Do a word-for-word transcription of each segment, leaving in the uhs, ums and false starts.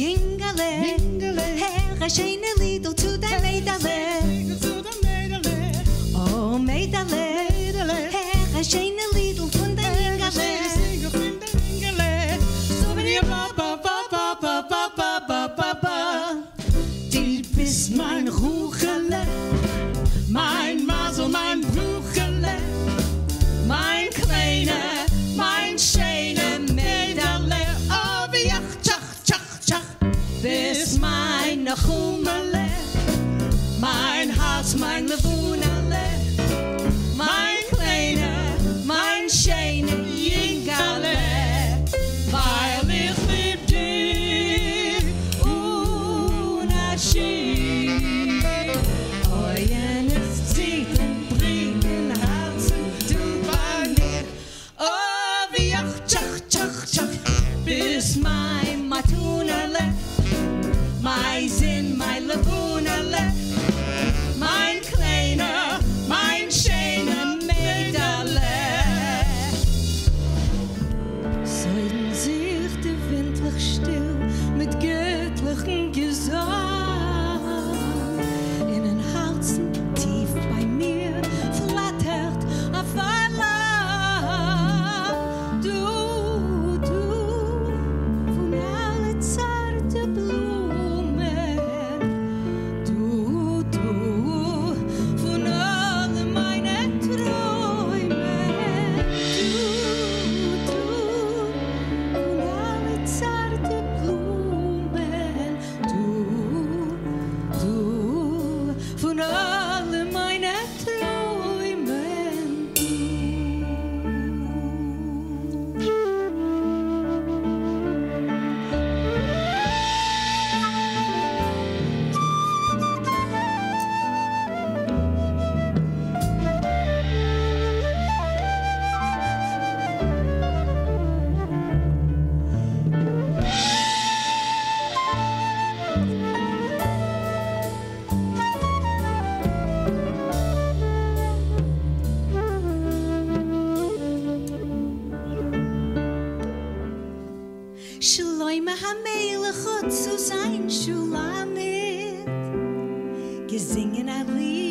Yingale, her a shane a little to the maidale. Oh, maidale, her a shane a little to the yingale. So many ba ba ba ba ba ba ba ba ba ba. Diep is mijn roegele, mijn mazel, mijn vroegele, mijn kleine, mijn schene medaille. Oh, wie ach, tjach, tjach, tjach. Bis mijn goemele, mijn hart, mijn leboenele, mijn kleine, mijn schene jingale. Weil ich lieb dich, Unterschied. Oh, jenes zieht und bringt in Herzen, du bei mir. Oh, wie ach, tschach, tschach, tschach, bis mein Matunele, mein Sinn, mein Lebunele, mein kleiner, mein schöner Mädele. Sollten sich der Windlich still mit göttlichen Gesang in den Herzen tief bei mir flattert auf Allah. Du, du, von alle zarte Blumen, du, du, von alle meine Träume, du, du, von alle zarte Blumen, du, du, von alle meine Träumen, du. Shloime HaMelech hat zu sein Shulamit, gesingen a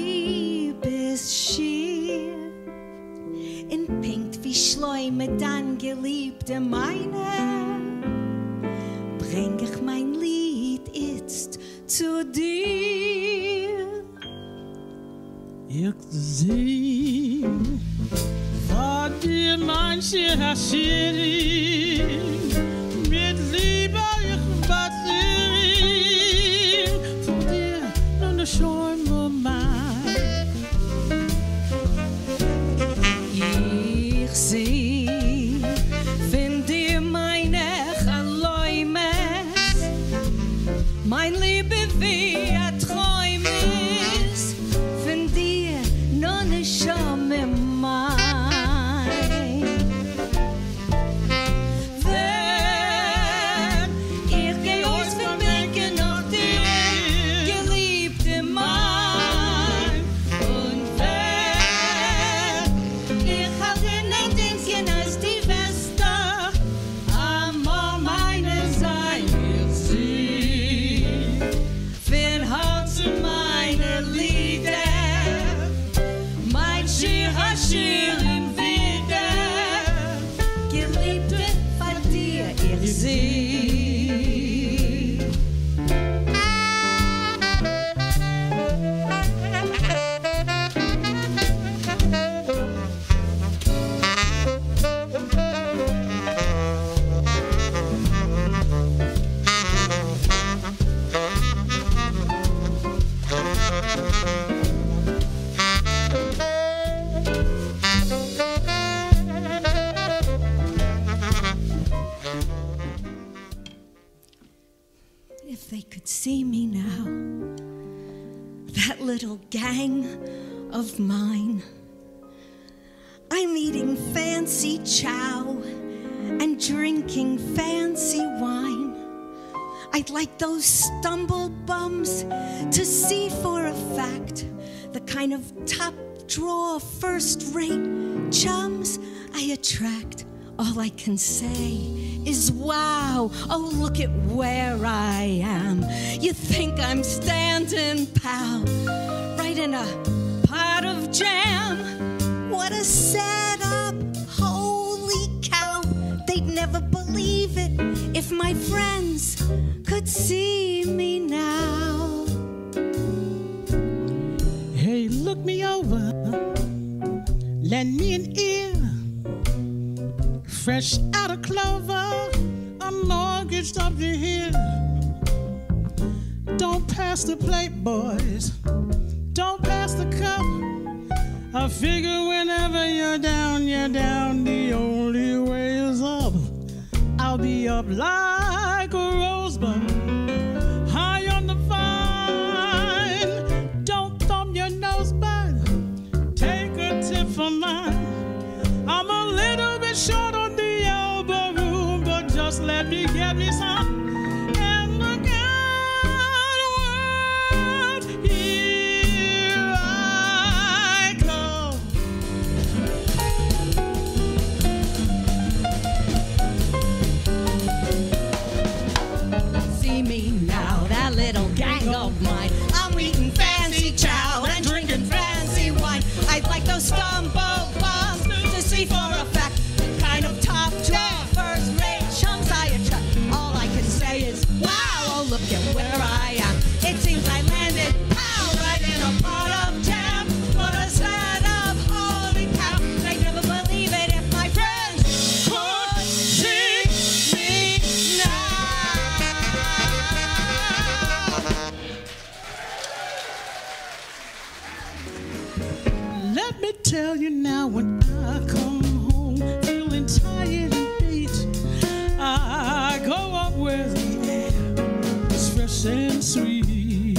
Liebesschir, in pinkt wie Shloime dann Geliebte meine, bring ich mein Lied jetzt zu dir. Ich sing vor dir mein Schir Hashiri, mit Liebe ich basiere, von dir nur eine Schäume mein. Ich sing von dir meine Chaläumes, mein Liebe wie ein Träum ist, von dir nur eine Schäume mein. Wenn ich geh aus von Denken nach dir, Geliebte mein, und wenn ich halte nicht Dingchen als die Wester, amor meine sein wird sie, für Herzen meine Lieder, mein Schir Hashir im Wider, Geliebte bei dir ich sie. If they could see me now, that little gang of mine, I'm eating fancy chow and drinking fancy wine. I'd like those stumble bums to see for a fact the kind of top drawer, first rate chums I attract. all I can say is wow. Oh, look at where I am. You think I'm standing, pal, right in a pot of jam. What a setup, holy cow. They'd never believe it if my friends could see me now. Hey, look me over, lend me an ear. Fresh out of clover, I'm mortgaged up to here. Don't pass the plate, boys. Don't pass the cup. I figure whenever you're down, you're down. The only way is up. I'll be up like a rosebud, high on the vine. Don't thumb your nose, bud. Take a tip from mine. I'm a little bit short on the elbow room, but just let me get me some. And look out, world, here I come. See me now, that little gang of mine. I'm eating fancy chow and drinking fancy wine. I'd like those stumbo bombs to see for a fact the kind of top draw first rate chumps I attract. All I can say is wow, oh look at where I am. It seems I landed pow right in a pot of jam. What a setup, holy cow. They'd never believe it if my friends could see me now. Let me tell you now, when I come home feeling tired and beat, I go up where the air is fresh and sweet.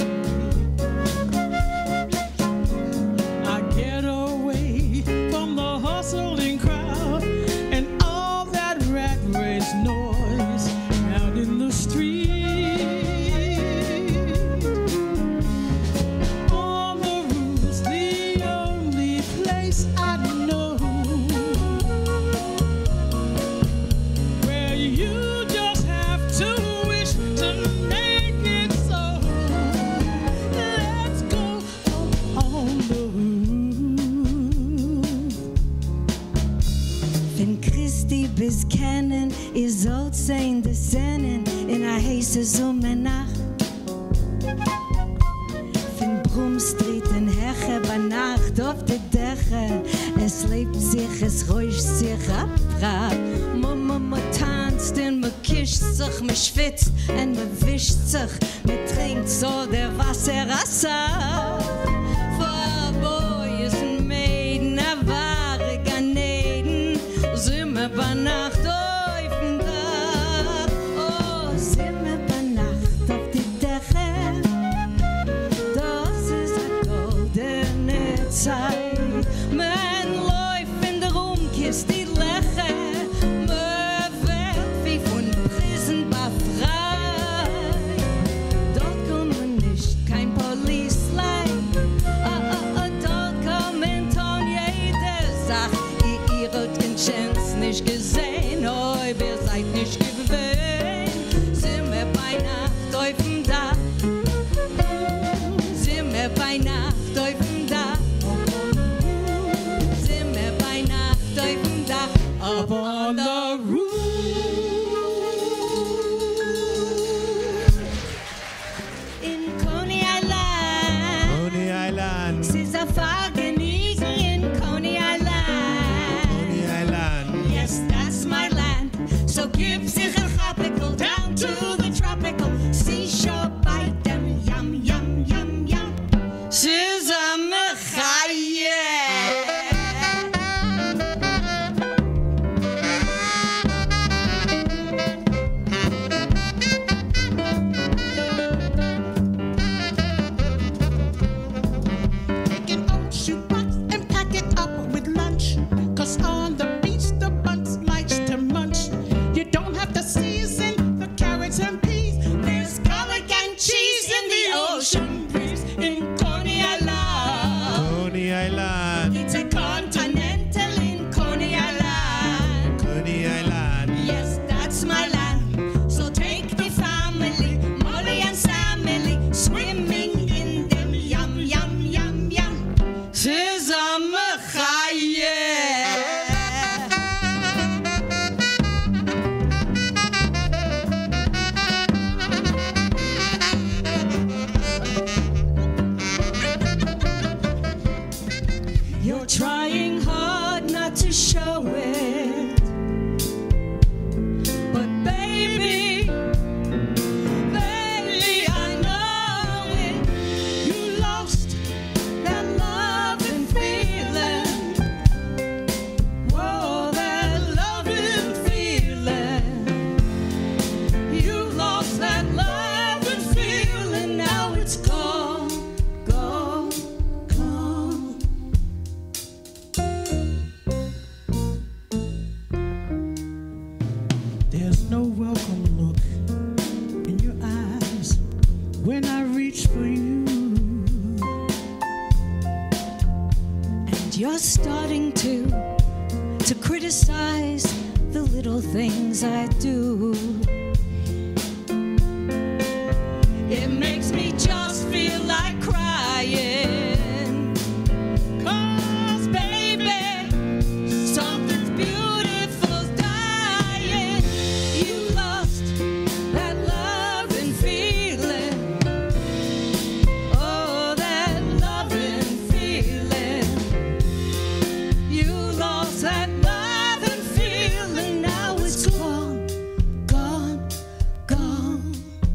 I get away from the hustling crowd and all that rat race noise out in the street. On the roof's the only place I know where you just have to wish to make it so. Let's go on the roof. Wenn Christi bis kennen, ihr sollt sein de Sennen in a heiße Sommernacht. Wenn Brumstreet en Heche bei Nacht auf de Dächer, es lebt sich, es räuscht sich ab. Mama, ma tanzt und ma kischt sich, ma schwitzt und ma wischt sich, ma trinkt so der Wasserrasser. For boys and maiden, a wahre Ganeden, sind wir bei Nacht auf dem Dach. Oh, sind wir bei Nacht auf die Dächer. Das ist a goldene Zeit. Man läuft in der Rumkist, die Lächer. Man wird wie von Prisen befreit. Dort kommen nicht kein Policeline. Ah, ah, ah, dort kommen Ton jede Sache. Ihr, ihr habt den Chance nicht gesehen. Oh, ihr seid nicht gewöhnt. Sind wir bei Nacht auf dem Dach. Sind wir bei Nacht auf dem Dach. Sind wir bei Nacht auf dem Dach. Up on the roof. In Coney Island. Coney Island, C'est a Fagenisi in Coney Island. Coney Island. Yes, that's my land. So give sich a tropical down to the tropical seashore. Bite them, yum, yum, yum, yum. She's a mechayeh. no welcome look in your eyes when I reach for you. And you're starting to, to criticize the little things I do. It makes me just feel like crying. 'Cause baby, something's beautiful's dying. You lost that love and feeling. Oh, that love and feeling. You lost that love and feeling. Now it's gone, gone, gone.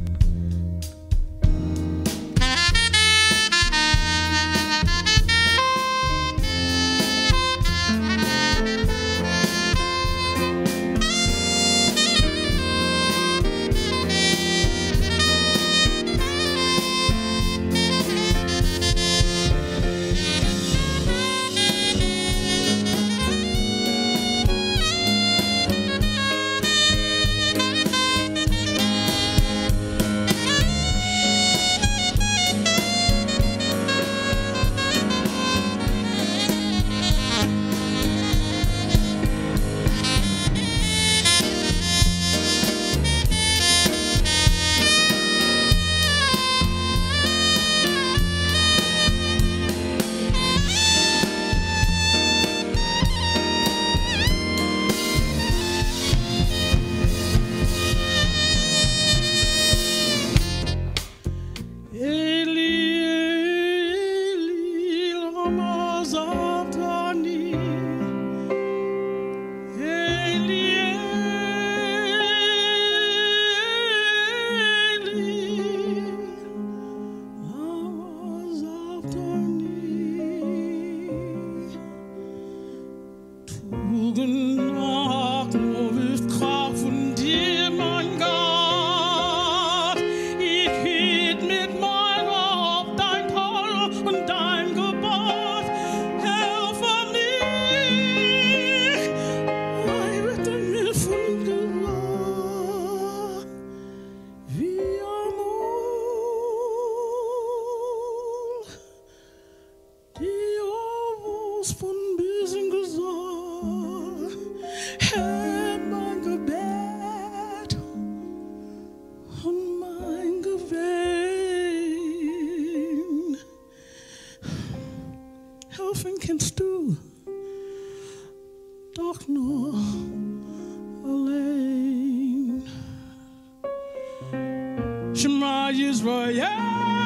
Shema Yisrael,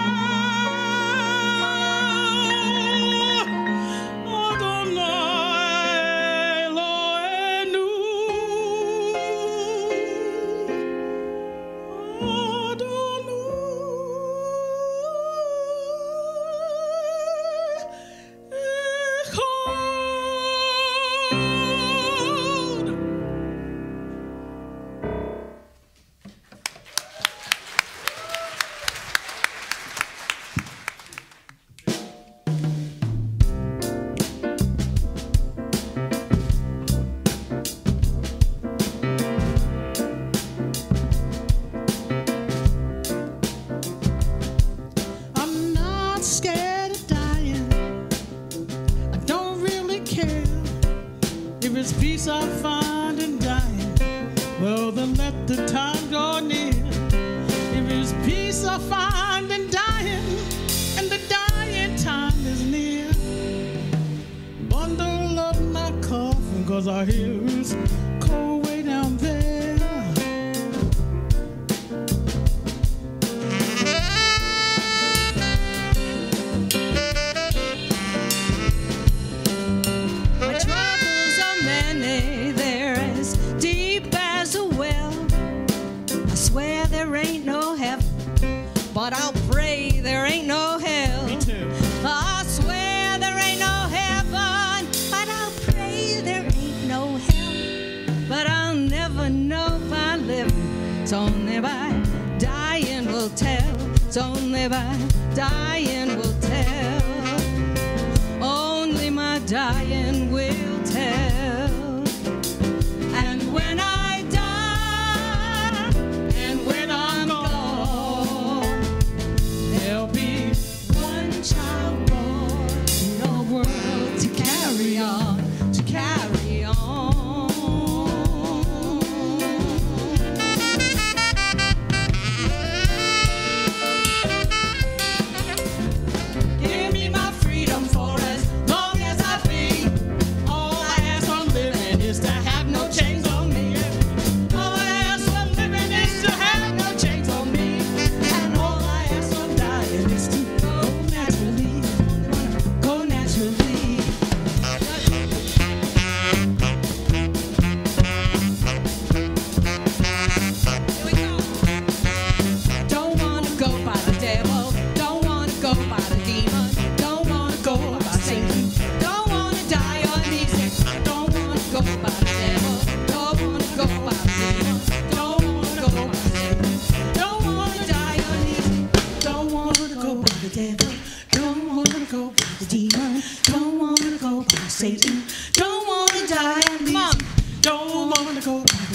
Adonai Eloheinu, Adonai Echad. If it's peace I find in dying, well then let the time draw near. If it's peace I find in dying, and the dying time is near, bundle up my coffin, 'cause I hear it's cold way down there. But I'll pray there ain't no hell. Me too. I swear there ain't no heaven, but I'll pray there ain't no hell. But I'll never know by living. It's only by dying will tell. It's only by dying will tell. Only my dying will tell. And when I die,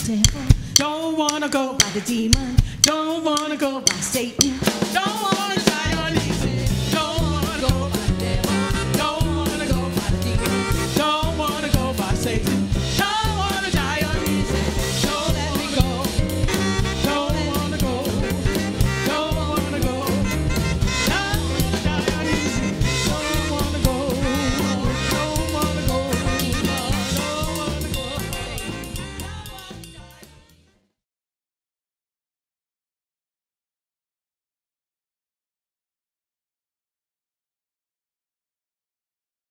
devil. Don't wanna go by the demon. Don't wanna go by Satan. Don't wanna die on easy. Don't wanna go by the devil. Don't wanna go by the demon. Don't wanna go by Satan.